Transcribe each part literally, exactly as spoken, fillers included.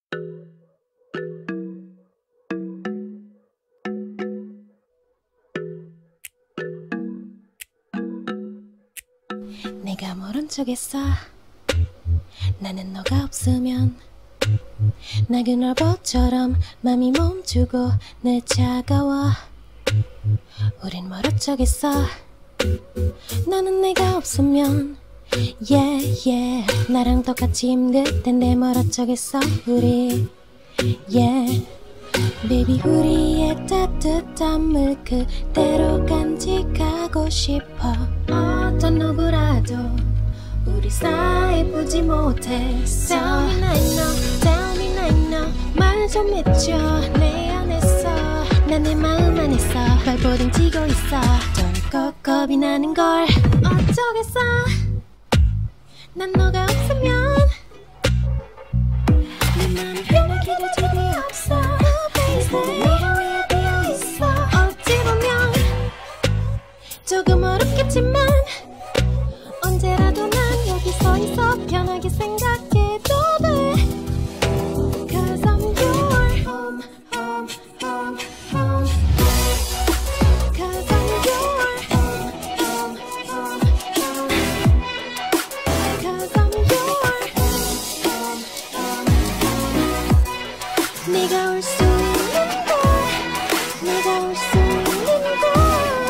내가 모른 척했어. 나는 너가 없으면 낡은 얼버처럼 맘이 멈추고 내 차가워. 우린 멀어져겠어. 너는 내가 없으면 yeah yeah 나랑 똑같이 힘들 텐데 멀어져겠어 우리 yeah baby 우리의 따뜻함을 그대로 간직하고 싶어. 어떤 누구라도 우리 사이 보지 못해. Tell me now, no, tell me now, no. 말 좀 해줘 내 안에서. 난 내 마음 안에서 발버둥 치고 있어. 덜컥 겁이 나는 걸 어쩌겠어. 난 너가 없으면 내 맘이 편하기도 집이 없어. baby 너가 위에 되어있어. 어찌 보면 조금 어렵겠지만 언제라도 난 여기 서 있어. 편하게 생각해도 돼. Cause I'm your home, home, home, home. Cause I'm your home, home, home, home. Cause I'm your home, home, home, home. 네가 올 수 있는 곳, 네가 올 수 있는 곳.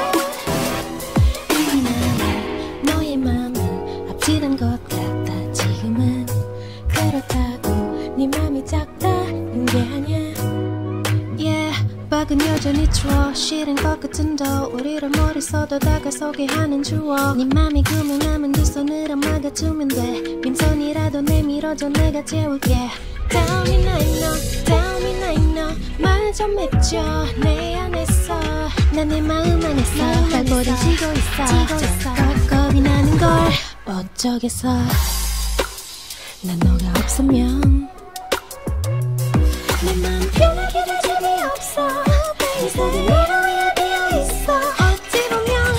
이미 나는 너의 맘은 앞지른 것 같아. 지금은 그렇다고 네 맘이 작다는 게 아니야. Yeah, 밖은 여전히 추워. 싫은 것 같은데 우리를 머릿속에 다가서게 하는 추억. 네 맘이 구멍나면 두 손으로 막아주면 돼. 빈손이라도 내밀어줘 내가 채울게. Tell me now, no, tell me now, no. 말 좀 해줘 내 안에서. 난 내 마음 안에서 발버둥 치고 있어. 덜컥 겁이 나는 걸 어쩌겠어. 난 너가 없으면 내 마음 편하게 집이 없어. 이상한 네가 위에 되어있어. 어찌 보면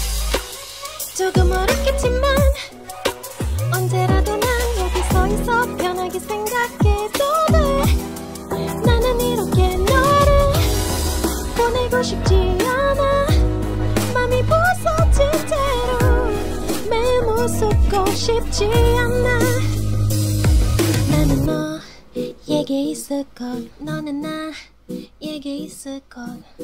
조금 어렵겠지만 언제라도 난 여기 서 있어. 편하게 생각해도 돼. 나는 이렇게 너를 보내고 싶지 않아. 맘이 부서질 대로 매일 무섭고 싶지 않아. 나는 너에게 있을 것. 너는 나에게 있을 것.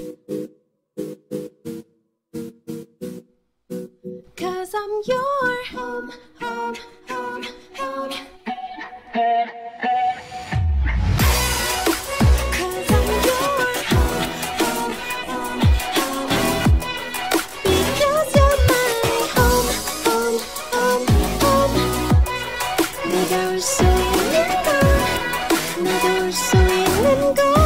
Cause I'm your home, home, home, home. Cause I'm your home, home, home, home. Because you're my home, home, home, home. 네가 올 수 있는 곳, 나도 올 수 있는 곳.